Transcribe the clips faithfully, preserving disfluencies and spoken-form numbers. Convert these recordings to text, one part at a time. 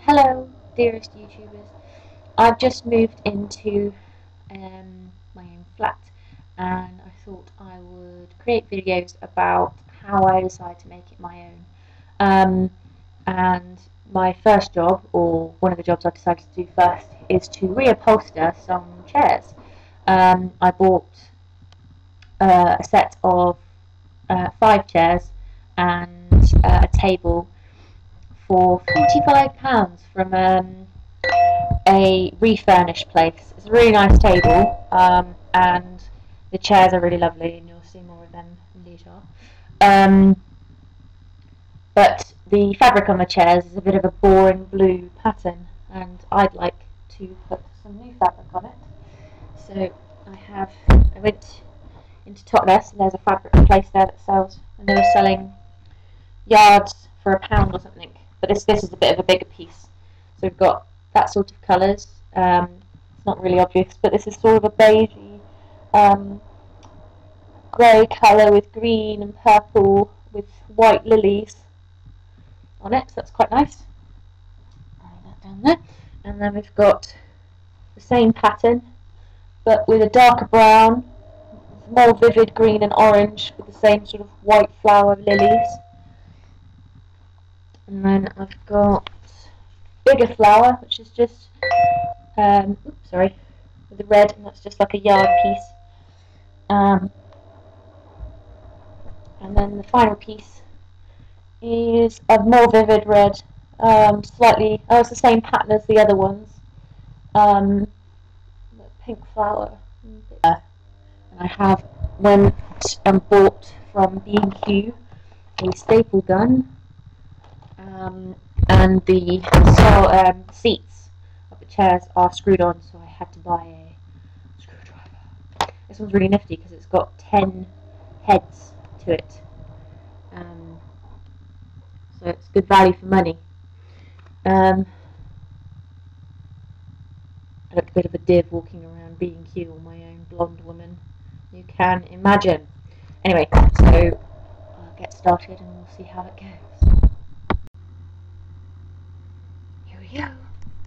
Hello, dearest YouTubers. I've just moved into um, my own flat, and I thought I would create videos about how I decide to make it my own. Um, and my first job, or one of the jobs I decided to do first, is to reupholster some chairs. Um, I bought uh, a set of uh, five chairs and uh, a table for forty-five pounds from um, a refurnished place. It's a really nice table, um, and the chairs are really lovely, and you'll see more of them later. Um, but the fabric on the chairs is a bit of a boring blue pattern, and I'd like to put some new fabric on it. So I have, I went into Totnes, and there's a fabric place there that sells, and they were selling yards for a pound or something. But this this is a bit of a bigger piece. So we've got that sort of colours. Um, it's not really obvious, but this is sort of a beigey, um, grey colour with green and purple with white lilies on it. So that's quite nice. Write that down there. And then we've got the same pattern, but with a darker brown, more vivid green and orange, with the same sort of white flower lilies. And then I've got bigger flower, which is just, um, oops, sorry, with the red, and that's just like a yard piece. Um, and then the final piece is a more vivid red, um, slightly, oh, it's the same pattern as the other ones. Um, pink flower. And I have went and bought from B and Q a staple gun. Um, and the so, um, seats of the chairs are screwed on, so I had to buy a screwdriver. This one's really nifty because it's got ten heads to it, um, so it's good value for money. Um, I look a bit of a div walking around B and Q on my own, blonde woman, you can imagine. Anyway, so I'll get started and we'll see how it goes. Here we go.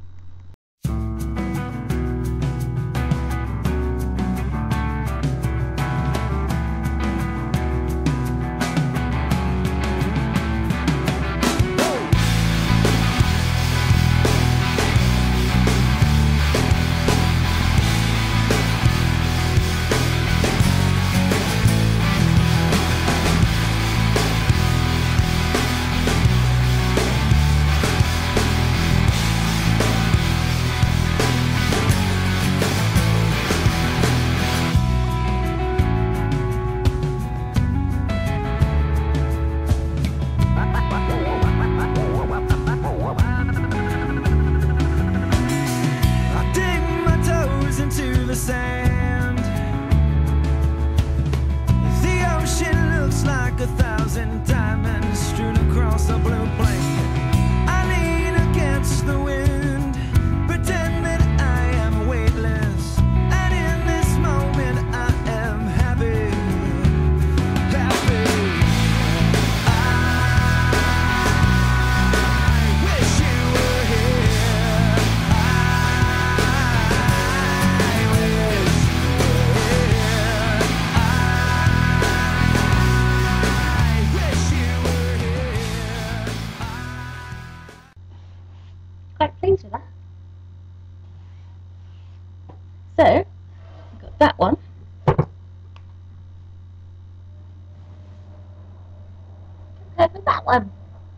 A thousand diamonds strewn across a blue blanket. I lean against the wind, pretend that I am weightless, and in this moment I am happy, happy. I wish you were here. I wish you were here. Quite pleased with that. So, I've got that one. Compared with that one.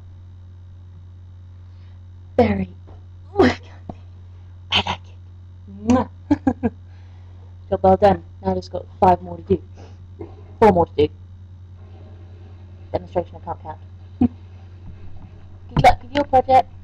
Very. Oh my god. I like it. Job well done. Now I've just got five more to do. Four more to do. Demonstration I can't count. Good luck with your project.